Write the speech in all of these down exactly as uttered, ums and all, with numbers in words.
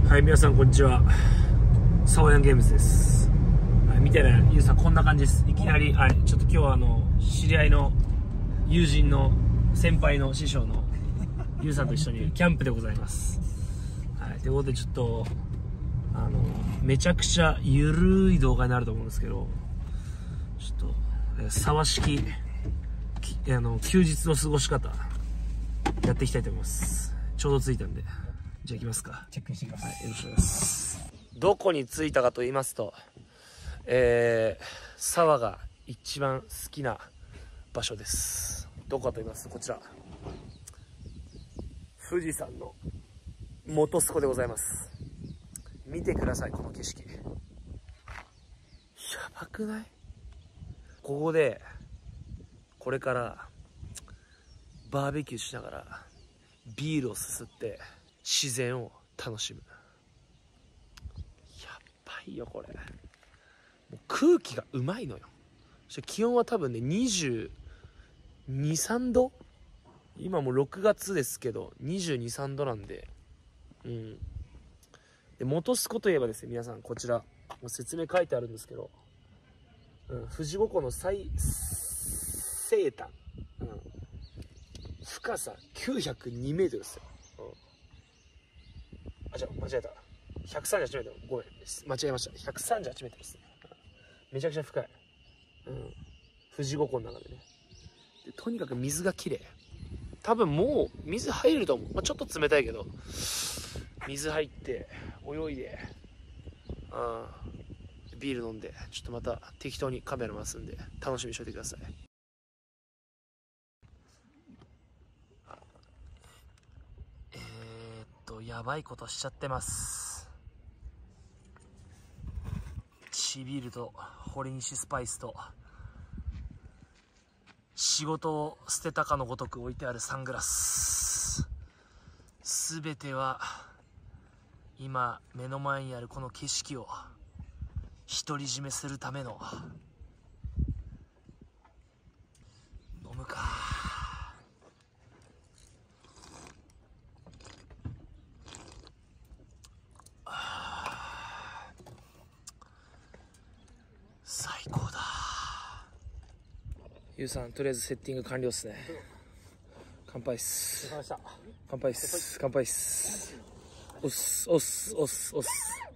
はい、皆さんこんにちは。サワヤンゲームズです。はい、見てね、ゆうさんこんな感じです。いきなり、はい、ちょっと今日はあの知り合いの友人の先輩の師匠のゆうさんと一緒にキャンプでございます。はい、ということでちょっとあのめちゃくちゃゆるい動画になると思うんですけど、ちょっと沢式あの休日の過ごし方やっていきたいと思います。ちょうど着いたんで。じゃあ行きますか。 チェックしてきます。 はい、よろしくお願いします。どこに着いたかと言いますと、えー、沢が一番好きな場所です。どこかと言いますと、こちら。富士山の本栖湖でございます。見てください、この景色。やばくない？ここで、これから、バーベキューしながら、ビールをすすって、自然を楽しむ。やばいよこれ。もう空気がうまいのよ。そして気温は多分ねにじゅうに、さんど。今もうろくがつですけどにじゅうに、さんどなんで、うんで本栖湖といえばですね、皆さんこちらもう説明書いてあるんですけど、うん、富士五湖の最西端、うん、深さきゅうひゃくにメートルですよ。あ、じゃあ間違えた。ひゃくさんじゅうはちメートル。ごめん。間違えました。ひゃくさんじゅうはちメートルですね。めちゃくちゃ深い。うん。富士五湖の中でね。でとにかく水がきれい。多分もう水入ると思う。まあ、ちょっと冷たいけど、水入って、泳いで、うん。ビール飲んで、ちょっとまた適当にカメラ回すんで、楽しみにしておいてください。やばいことしちゃってます。チビールと堀西スパイスと仕事を捨てたかのごとく置いてあるサングラス、すべては今目の前にあるこの景色を独り占めするための。飲むか。最高だ。ゆうさんとりあえずセッティング完了っすね。乾杯っす。乾杯っす。乾杯っす。おっすおっすおっすおっす。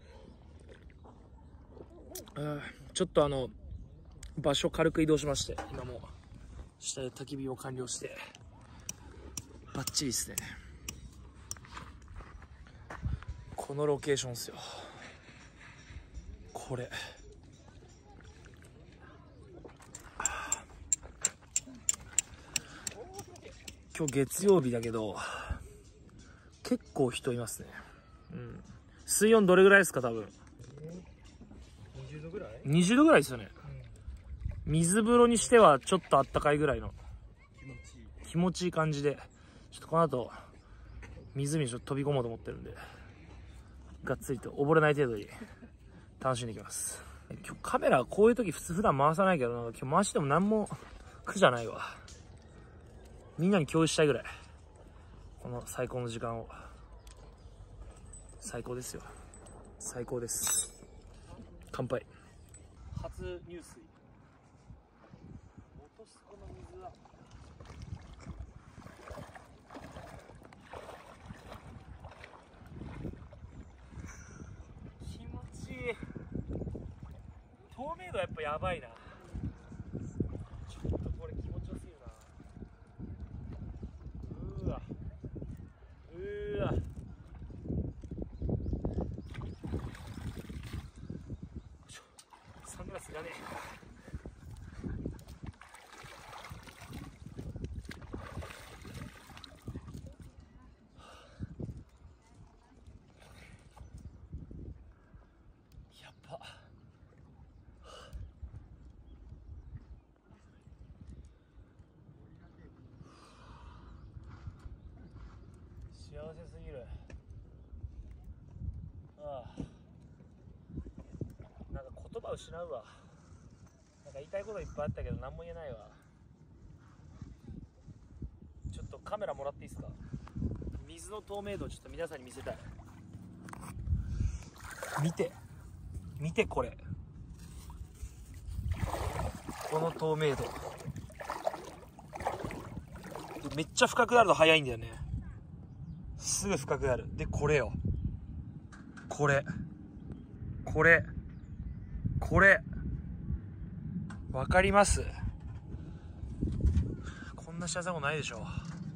あ、ちょっとあの場所軽く移動しまして、今も下で焚き火を完了してバッチリっすね。このロケーションっすよ。これ今日月曜日だけど結構人いますね。うん。水温どれぐらいですか？多分にじゅうどぐらい？ にじゅうどぐらいですよね。うん、水風呂にしてはちょっとあったかいぐらいの気持ちいい気持ちいい感じで、ちょっとこの後湖にちょっと飛び込もうと思ってるんで、がっつりと溺れない程度に楽しんでいきます。今日カメラこういう時普通普段回さないけど、なんか今日回しても何も苦じゃないわ。みんなに共有したいぐらい、この最高の時間を。最高ですよ。最高です。乾杯。初入水。本栖湖の水は気持ちいい。透明度やっぱやばいな。ちょっとこれ気持ちよすぎるな。うーわうーわ。サングラスいらねえ。やっば。幸せすぎる。ああ、なんか言葉失うわ。なんか言いたいこといっぱいあったけど何も言えないわ。ちょっとカメラもらっていいですか？水の透明度をちょっと皆さんに見せたい。 見て見て、これこの透明度めっちゃ深くなると早いんだよね。すぐ深くなる。でこれよ、これこれこれわかります？こんな幸せもないでしょ。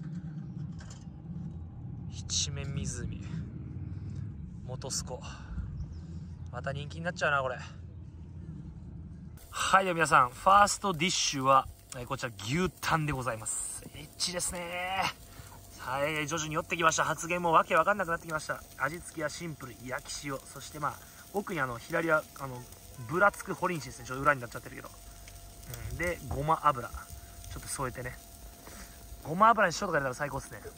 一面湖、元栖湖、また人気になっちゃうなこれ。はい、では皆さん、ファーストディッシュはこちら牛タンでございます。エッチですね。はい、徐々に寄ってきました。発言もわけわかんなくなってきました。味付けはシンプル、焼き塩、そしてまあ奥にあの左はあのぶらつくホリンシですね。ちょっと裏になっちゃってるけど、うん、でごま油ちょっと添えてね、ごま油に塩とか入れたら最高ですね。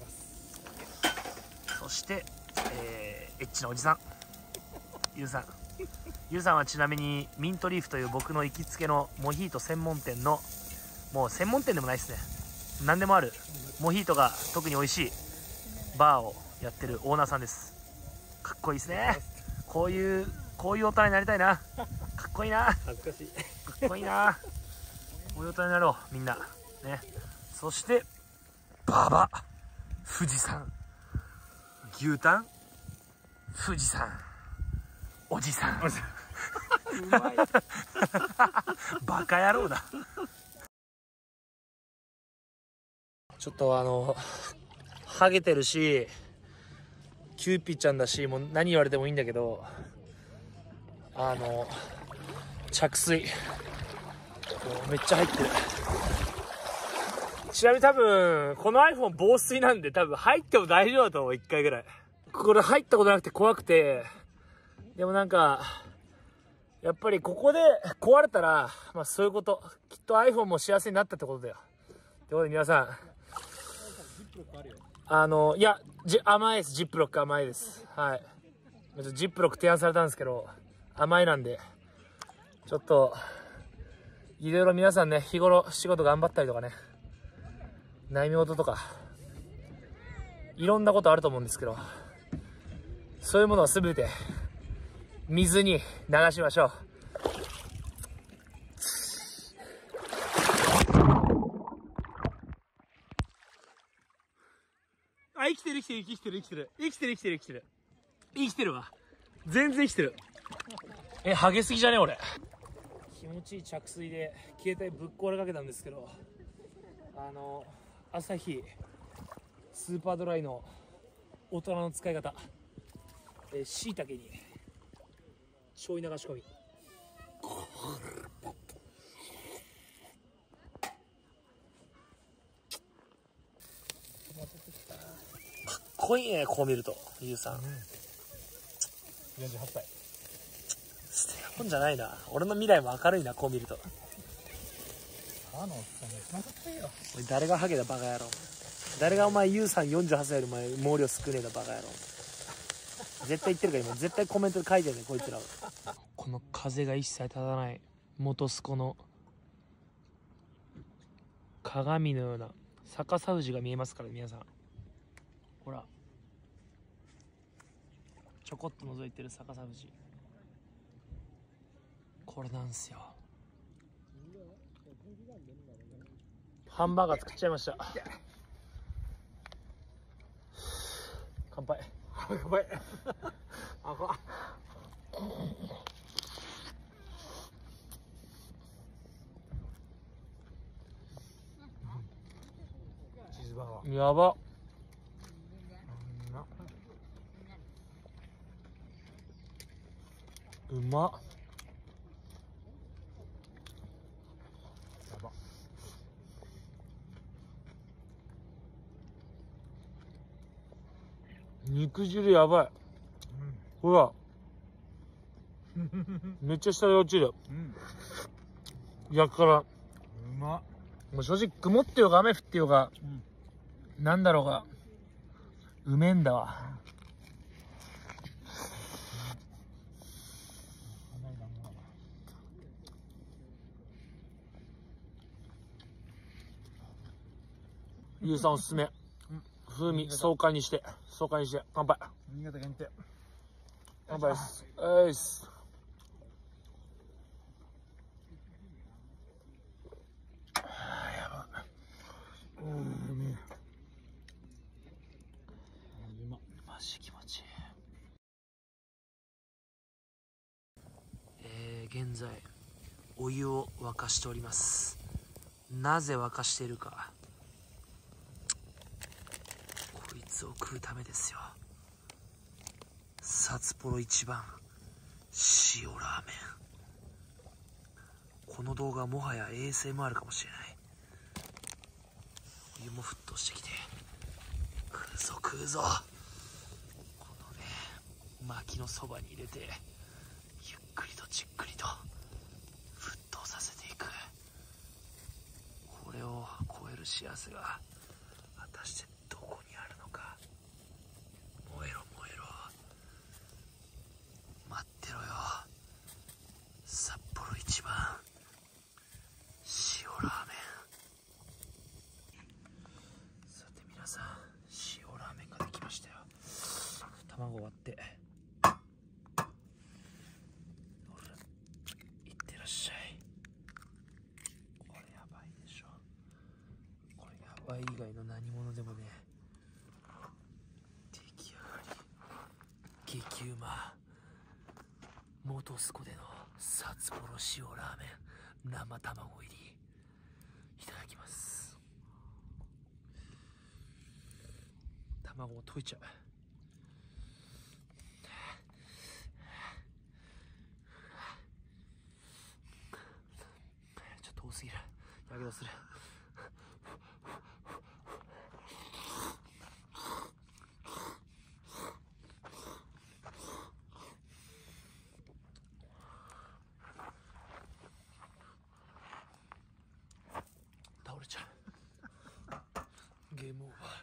そして、えー、エッチなおじさんゆうさんゆうさんはちなみにミントリーフという僕の行きつけのモヒート専門店の、もう専門店でもないですね、何でもあるモヒートが特に美味しいバーをやってるオーナーさんです。かっこいいですね。こういうこういう大人になりたいな。かっこいいな。 恥ずかしい。 かっこいいな。こういう大人になろうみんなね。そしてババ富士山、牛タン富士山、おじさんうまいバカ野郎だ。ちょっとあのハゲてるしキューピーちゃんだし、もう何言われてもいいんだけど、あの着水めっちゃ入ってる。ちなみに多分この iPhone 防水なんで多分入っても大丈夫だと思う。いっかいぐらいこれ入ったことなくて怖くて、でもなんかやっぱりここで壊れたらまあそういうこと、きっと iPhone も幸せになったってことだよ。ってことで皆さん、あのいやじ甘いです。ジップロック甘いです。はい、ジップロック提案されたんですけど甘いなんで、ちょっといろいろ皆さんね、日頃仕事頑張ったりとかね、悩み事とかいろんなことあると思うんですけど、そういうものは全て水に流しましょう。あ、生きてる生きてる生きてる生きてる生きてる生きてる生きてる生きてるわ。全然生きてる。え、ハゲすぎじゃね俺。気持ちいい着水で携帯ぶっ壊れかけたんですけど、あのアサヒスーパードライの大人の使い方、え、しいたけにちょい流し込み、かっこいいね、こう見ると。ゆうさん、うん、よんじゅうはっさい。捨てるもんじゃないな。俺の未来も明るいな、こう見ると。 あのおっさんが一番かっこいいよ。 おい、誰がハゲだバカ野郎。誰がお前ユウさんよんじゅうはっさいより前毛量少ねえだバカ野郎。絶対言ってるから今絶対コメントで書いてるねこいつらは。この風が一切立たない元栖湖の鏡のような逆さ富士が見えますから皆さん、ほらちょこっと覗いてる逆さ富士、これなんすよ。ハンバーガー作っちゃいました。乾杯。 乾杯。あか。チーズバーガー。 やば。うまっ。 やば。 肉汁やばい。うん、ほら。めっちゃ下で落ちる。うん。焼くから。うまっ。 もう正直曇ってようが雨降ってようが、うん、なんだろうが、うめえんだわ。ゆうさんおすすめ。風味爽快にして爽快にして乾杯。 新潟限定。 乾杯です。はいっす。あー、やば。うん、ね。 うま。 マジ気持ちいい。えー、現在お湯を沸かしております。なぜ沸かしているか、こいつを食うためですよ。札幌一番塩ラーメン。この動画はもはや エーエスエムアール かもしれない。お湯も沸騰してきて、食うぞ食うぞ。このね、薪のそばに入れてゆっくりとじっくりと沸騰させていく。これを超える幸せが果たしてどこにあるのか。燃えろ燃えろ、待ってろよ。札幌一番塩ラーメン。さて皆さん、塩ラーメンができましたよ。卵割っていってらっしゃい。これやばいでしょ。これやばい以外の何物でもね、出来上がり激うま元栖湖での札幌塩ラーメン生卵入り、いただきます。卵も溶いちゃう。ちょっと多すぎる。やけどする。倒れちゃう。ゲームオーバー。